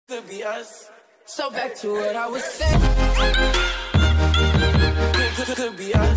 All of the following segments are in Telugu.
Could be us. So back to what I was saying. Could be us.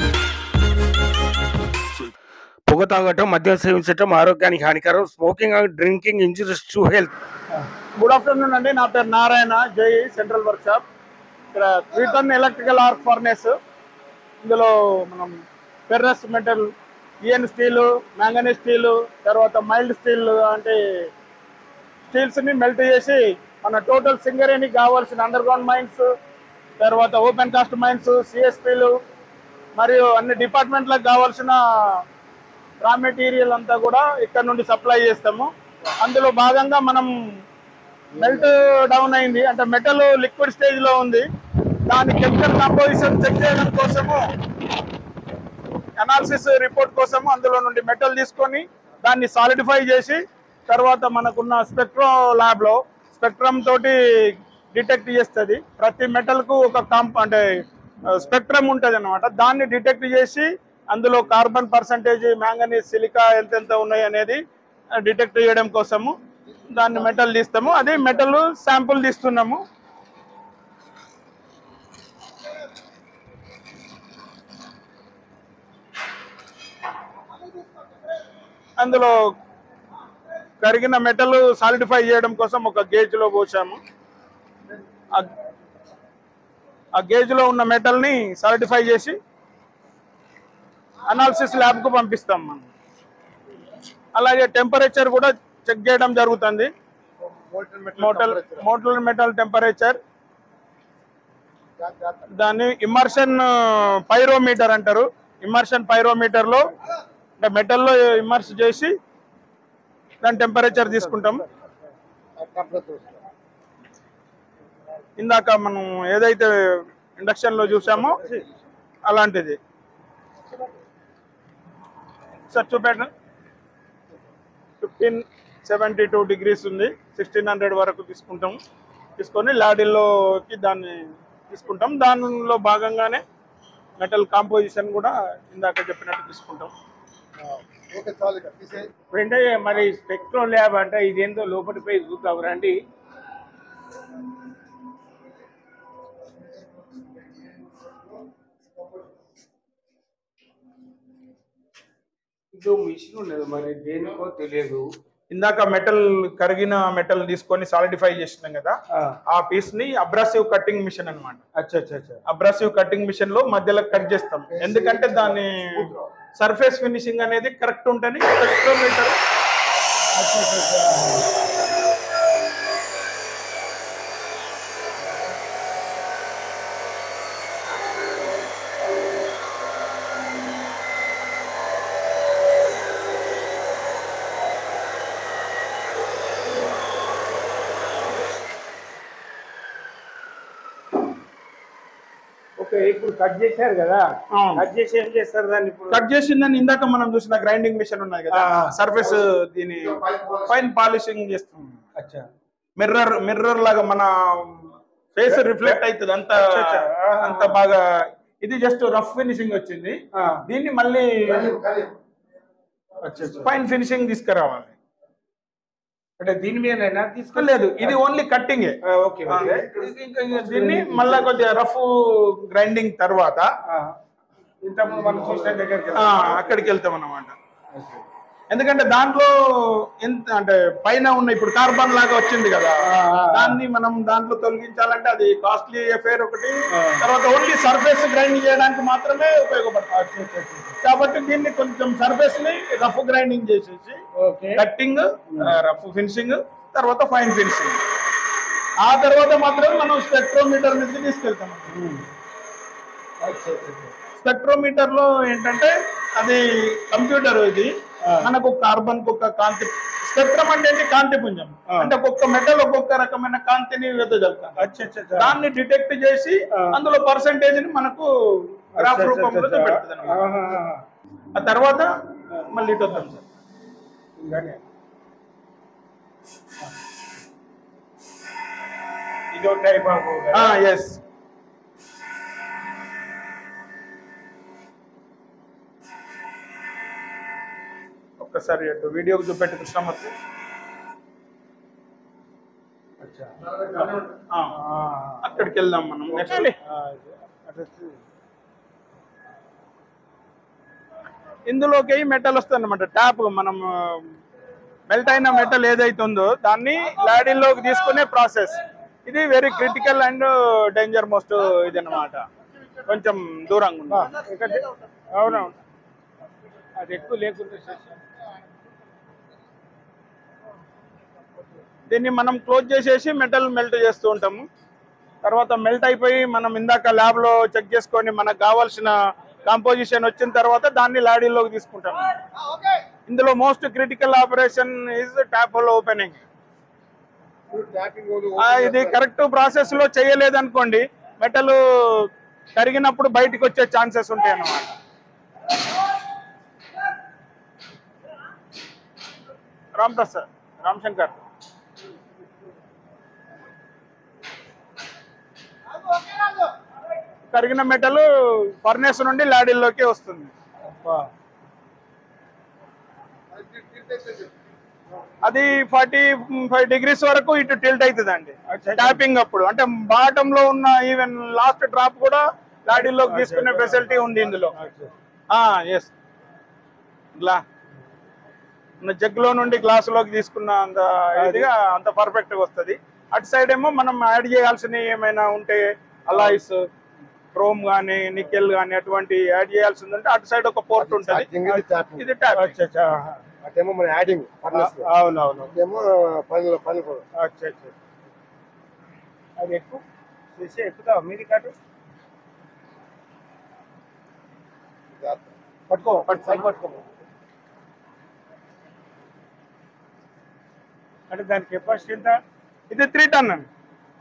పొగ తాగటం, మద్యం సేవించటం ఆరోగ్యానికి హానికరం. Smoking and drinking injurious to health. Good afternoon అండి. నా పేరు నారాయణ, జై సెంట్రల్ వర్క్ షాప్. ఇక్కడ 3 టన్ ఎలక్ట్రికల్ ఆర్క్ ఫర్నేస్. ఇందులో మనం ferrous metal, EN steel, manganese steel, తర్వాత మైల్డ్ స్టీల్ అంటే స్టీల్స్ని మెల్ట్ చేసి మన టోటల్ సింగరేణికి కావాల్సిన అండర్ గ్రౌండ్ మైన్స్, తర్వాత ఓపెన్ కాస్ట్ మైన్స్, సిఎస్పీలు మరియు అన్ని డిపార్ట్మెంట్లకు కావాల్సిన రా మెటీరియల్ అంతా కూడా ఇక్కడ నుండి సప్లై చేస్తాము. అందులో భాగంగా మనం మెల్ట్ డౌన్ అయింది అంటే మెటల్ లిక్విడ్ స్టేజ్లో ఉంది, దాని కెమికల్ కంపోజిషన్ చెక్ చేయడం కోసము, అనాలిసిస్ రిపోర్ట్ కోసము అందులో నుండి మెటల్ తీసుకొని దాన్ని సాలిడిఫై చేసి తర్వాత మనకున్న స్పెక్ట్రో ల్యాబ్లో స్పెక్ట్రమ్ తోటి డిటెక్ట్ చేస్తుంది. ప్రతి మెటల్కు ఒక అంటే స్పెక్ట్రమ్ ఉంటుంది అన్నమాట. దాన్ని డిటెక్ట్ చేసి అందులో కార్బన్ పర్సంటేజ్, మ్యాంగనీస్, సిలికా ఎంతెంత ఉన్నాయి అనేది డిటెక్ట్ చేయడం కోసము దాన్ని మెటల్ తీస్తాము. అది మెటల్ శాంపుల్ తీస్తున్నాము. అందులో కరిగిన మెటల్ సాలిడిఫై చేయడం కోసం ఒక గేజ్లో పోసాము. ఆ గేజ్లో ఉన్న మెటల్ని సాలిడిఫై చేసి అనాలిసిస్ ల్యాబ్కు పంపిస్తాం మనం. అలాగే టెంపరేచర్ కూడా చెక్ చేయడం జరుగుతుంది. మోటల్ మెటల్ టెంపరేచర్, దాన్ని ఇమ్మర్షన్ పైరోమీటర్ అంటారు. ఇమ్మర్షన్ పైరోమీటర్లో అంటే మెటల్లో ఇమ్మర్స్ చేసి దాని టెంపరేచర్ తీసుకుంటాం. ఇందాక మనం ఏదైతే ఇండక్షన్లో చూసామో అలాంటిది. సార్ చూపెట్టు. 1572 degrees ఉంది. 1600 వరకు తీసుకొని లాడిల్లోకి దాన్ని తీసుకుంటాం. దానిలో భాగంగానే మెటల్ కాంపోజిషన్ కూడా ఇందాక చెప్పినట్టు తీసుకుంటాం. అంటే మరి స్పెక్ట్రో ల్యాబ్ అంటే ఇదేందో లోపలికి పోయి చూద్దాం రండి. ఇదో మిషన్ ఉన్నది, మరి దేనికో తెలియదు. ఇందాక మెటల్ కరిగిన మెటల్ తీసుకొని సాలిడిఫై చేసినాం కదా, ఆ పీస్ ని అబ్రాసివ్ కట్టింగ్ మిషన్ అనమాట. అబ్రాసివ్ కట్టింగ్ మిషన్ లో మధ్యలో కట్ చేస్తాం. ఎందుకంటే దాని సర్ఫేస్ ఫినిషింగ్ అనేది కరెక్ట్ ఉంటుంది. స్పెక్ట్రోమీటర్ ఇప్పుడు కట్ చేశారు కదా, కట్ చేసి ఏం చేస్తారు దాన్ని? ఇప్పుడు కట్ చేసిందని ఇందాక మనం చూసిన గ్రైండింగ్ మిషన్ ఉన్నది కదా, సర్ఫేస్ దీని ఫైన్ పాలిషింగ్ చేస్తాం. అచ్చా, మిర్రర్ లాగా మన ఫేస్ రిఫ్లెక్ట్ అవుతుంది అంత బాగా. ఇది జస్ట్ రఫ్ ఫినిషింగ్ వచ్చింది. దీన్ని మళ్ళీ ఫైన్ ఫినిషింగ్ తీసుకురావాలి. అంటే దీని మీద తీసుకోలేదు, ఇది ఓన్లీ కట్టింగే. ఓకే, దీన్ని మళ్ళా కొద్దిగా రఫ్ గ్రైండింగ్ తర్వాత ఇంతకుముందు మనం చూసిన దగ్గరికి అక్కడికి వెళ్తాం అన్నమాట. ఎందుకంటే దాంట్లో ఎంత అంటే పైన ఉన్న ఇప్పుడు కార్బన్ లాగా వచ్చింది కదా, దాన్ని మనం దాంట్లో తొలగించాలంటే అది కాస్ట్లీ అఫేర్ ఒకటి. తర్వాత ఓన్లీ సర్ఫేస్ గ్రైండింగ్ చేయడానికి మాత్రమే ఉపయోగపడుతుంది. కాబట్టి దీన్ని కొంచెం సర్ఫేస్ ని రఫ్ గ్రైండింగ్ చేసేసి కట్టింగ్, రఫ్ ఫినిషింగ్, తర్వాత ఫైన్ ఫినిషింగ్, ఆ తర్వాత మాత్రం మనం స్పెక్ట్రోమీటర్ నుంచి తీసుకెళ్తాం. స్పెక్ట్రోమీటర్ లో ఏంటంటే అది కంప్యూటర్, ఇది మనకు కార్బన్ కు ఒక కాంతి. స్పెక్ట్రమ్ అంటే ఏంటి? కాంతి పుంజం. అంటే ఒక్కొక్క మెటల్ ఒక్కొక్క రకమైన కాంతిని వెదజల్లుతాం. దాన్ని డిటెక్ట్ చేసి అందులో పర్సంటేజ్ ని మనకు గ్రాఫ్ రూపంలో చూపెడుతుంది అన్నమాట. ఆ తర్వాత మళ్ళీ ఇటు వద్దాం సార్. ఇదో టైప్ ఆఫ్ ఎస్. ఒక్కసారి అటు వీడియోకి చూపెట్టి కృష్ణమూర్తి. అక్కడికి వెళ్దాం మనం నెక్స్ట్. ఇందులోకి మెటల్ వస్తుంది అనమాట, ట్యాప్ మనం మెల్ట్ అయిన మెటల్ ఏదైతే ఉందో దాన్ని లాడీలోకి తీసుకునే ప్రాసెస్. ఇది very critical and danger most ఇది అనమాట. కొంచెం దూరంగా ఉంది. అవునవును, అది ఎక్కువ లేకుండా దీన్ని మనం క్లోజ్ చేసేసి మెటల్ మెల్ట్ చేస్తూ ఉంటాము. తర్వాత మెల్ట్ అయిపోయి మనం ఇందాక ల్యాబ్లో చెక్ చేసుకొని మనకు కావాల్సిన కాంపోజిషన్ వచ్చిన తర్వాత దాన్ని లాడీలోకి తీసుకుంటాం. ఇందులో most critical operation is tap hole opening. ఇది కరెక్ట్ ప్రాసెస్ లో చేయలేదనుకోండి మెటల్ కరిగినప్పుడు బయటకు వచ్చే ఛాన్సెస్ ఉంటాయి అన్నమాట. రామప్రసాద్, రామశంకర్, కరిగిన మెటల్ ఫర్నేస్ నుండి లాడీల్లోకి వస్తుంది. అది 45 degrees వరకు ఇటు టిల్ట్ అవుతుంది అండి ట్యాపింగ్ అప్పుడు. అంటే బాటమ్ లో ఉన్న ఈవెన్ లాస్ట్ డ్రాప్ కూడా లాడీలోకి తీసుకునే ఫెసిలిటీ ఉంది ఇందులో. ఎస్, జగ్ లో నుండి గ్లాస్ లోకి తీసుకున్న అంత ఇదిగా అంత పర్ఫెక్ట్ గా వస్తుంది. అటు సైడ్ ఏమో మనం యాడ్ చేయాల్సినవి ఏమైనా ఉంటే అలాయిస్, క్రోమ్ గానీ, నికెల్ గానీ అటువంటి యాడ్ చేయాల్సి ఉందంటే అటు సైడ్ ఒక పోర్ట్ ఉంటుంది. ఇది ట్యాప్. అటేమో మన యాడింగ్. అవునవును, పని కూడా. అది ఎక్కువ చేసి ఎక్కుతావు మీది కాదు. పట్టుకో పట్టుకో. అంటే దాని కెపాసిటీ ఎంత? ఇది 3 ton అండి.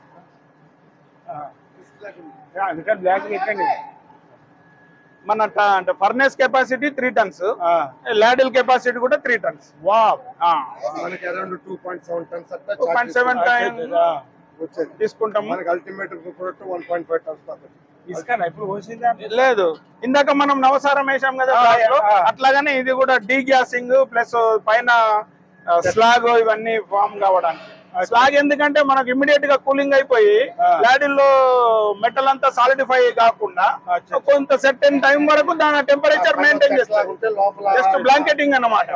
అందుకని బ్లాక్ ఎక్కండి. మన అంటే furnace capacity 3 tons, ladle capacity కూడా 3 tons. వావ్, మనకి అరౌండ్ 2.7 tons అట్లా 2.7 వచ్చేది తీసుకుంటాము. మనకి అల్టిమేట్ ప్రొడక్ట్ 1.5 tons పడుతుంది. ఇసుక ఇప్పుడు పోసిందా? లేదు, ఇందాక మనం నవసారం వేసాం కదా అట్లాగానే ఇది కూడా డీ గ్యాసింగ్ ప్లస్ పైన స్లాగ్ ఇవన్నీ ఫామ్ కావడానికి. స్లాగ్ ఎందుకంటే మనకు ఇమ్మీడియట్ గా కూలింగ్ అయిపోయి లాడీల్లో మెటల్ అంతా సాలిడిఫై కాకుండా కొంత సెర్టెన్ టైం వరకు దాని టెంపరేచర్ మెయింటైన్ చేస్తారు. జస్ట్ బ్లాంకెటింగ్ అన్నమాట.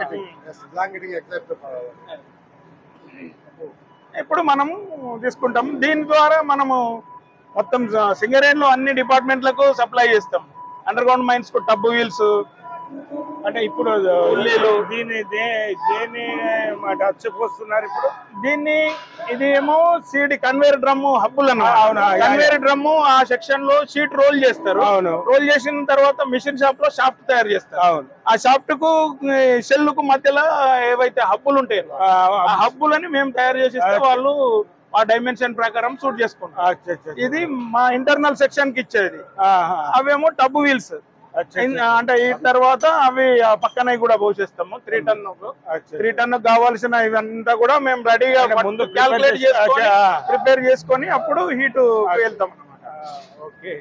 ఇప్పుడు మనము తీసుకుంటాం. దీని ద్వారా మనము మొత్తం సింగరేణి లో అన్ని డిపార్ట్మెంట్లకు సప్లై చేస్తాం. అండర్ గ్రౌండ్ మైన్స్ కు టబ్ వీల్స్, అంటే ఇప్పుడు దీన్ని వచ్చేపోస్తున్నారు ఇప్పుడు దీన్ని. ఇది ఏమో సీడ్ కన్వేర్ డ్రమ్ హబ్బులు అన్నమాట. కన్వేర్ డ్రమ్ ఆ సెక్షన్ లో షీట్ రోల్ చేస్తారు. రోల్ చేసిన తర్వాత మిషన్ షాప్ లో షాఫ్ట్ తయారు చేస్తారు. ఆ షాఫ్ట్ కు షెల్ కు మధ్యలో ఏవైతే హబ్బులు ఉంటాయో ఆ హబ్బులని మేము తయారు చేసి ఇస్తే వాళ్ళు ఆ డైమెన్షన్ ప్రకారం సూట్ చేసుకుంటాం. ఇది మా ఇంటర్నల్ సెక్షన్ కి ఇచ్చేది. అవేమో టబ్ వీల్స్. అంటే ఈ తర్వాత అవి పక్కన కూడా పోసేస్తాము. 3 ton కావాల్సిన ఇవంతా కూడా మేము రెడీగా ముందు క్యాల్కులేట్ చేసుకొని ప్రిపేర్ చేసుకొని అప్పుడు హీట్ వెళ్తాం అన్నమాట. ఓకే,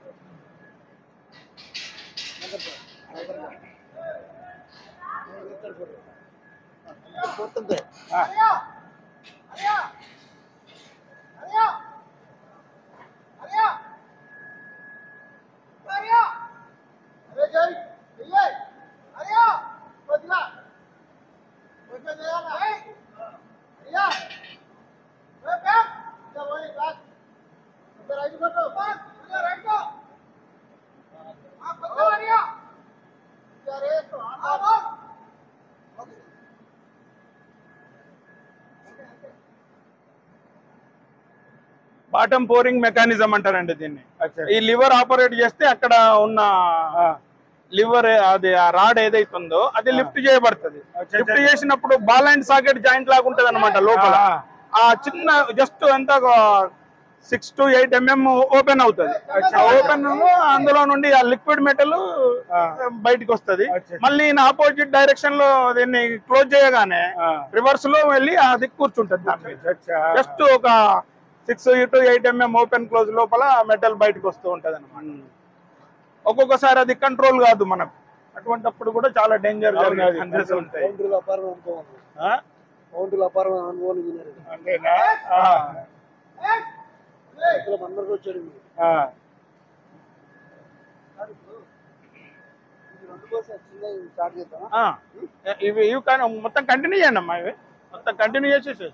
బాటమ్ పోరింగ్ మెకానిజం అంటారండి దీన్ని. ఈ లివర్ ఆపరేట్ చేస్తే అక్కడ ఉన్న లివర్ అది ఆ రాడ్ ఏదైతే ఉందో అది లిఫ్ట్ చేయబడుతుంది. లిఫ్ట్ చేసినప్పుడు బాల్ అండ్ సాకెట్ జాయింట్ లాగా ఉంటది అనమాట. లోపల ఆ చిన్న జస్ట్ ఎంత 6 to 8 mm ఓపెన్ అవుతుంది. ఓపెన్ అందులో నుండి ఆ లిక్విడ్ మెటల్ బయటకు వస్తుంది. మళ్ళీ ఆపోజిట్ డైరెక్షన్ లో దీన్ని క్లోజ్ చేయగానే రివర్స్ లో వెళ్ళి అది కూర్చుంటది. జస్ట్ ఒక 6 to 8 mm ఓపెన్ క్లోజ్ లోపల మెటల్ బయటకు వస్తూ ఉంటది అనమాట. ఒక్కొక్కసారి అది కంట్రోల్ కాదు మనకు. అటువంటిప్పుడు కూడా చాలా డేంజర్ ఉంటాయి. కౌంటుల అపారం అనుభవం విన్నారు అంతేనా అందరికి వచ్చాడు స్టార్ట్ చేద్దాం ఇవి కానీ మొత్తం కంటిన్యూ చేయండి అమ్మా ఇవి మొత్తం కంటిన్యూ చేసేసి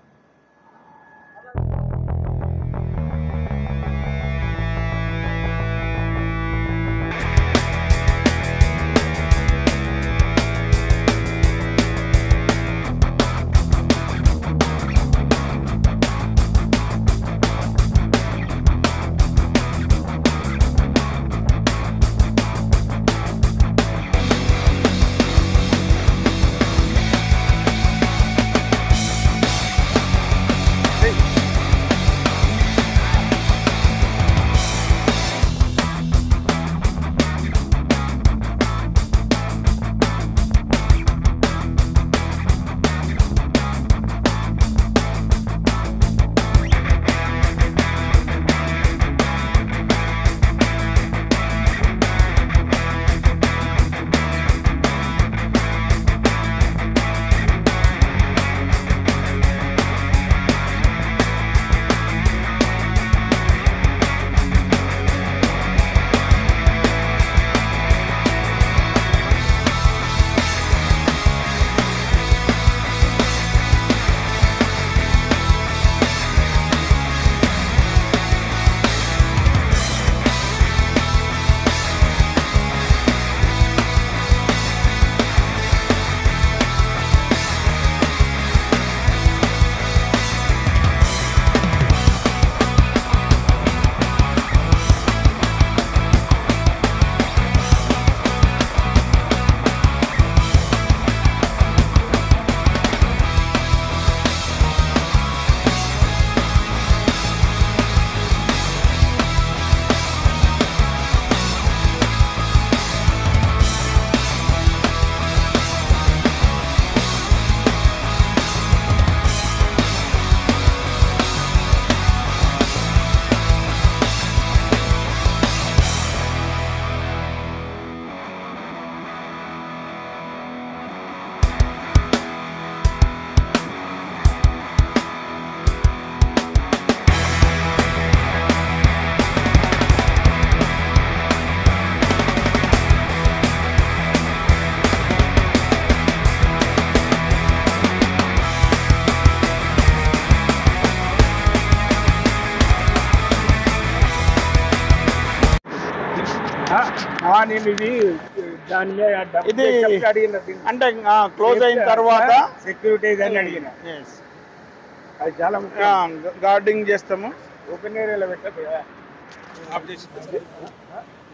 నేను ఇది దాని మీద ఇది అడిగిన అంటే క్లోజ్ అయిన తర్వాత సెక్యూరిటీ అని అడిగిన అది చాలా గార్డింగ్ చేస్తాము ఓపెన్ ఏరియాలో పెట్టదు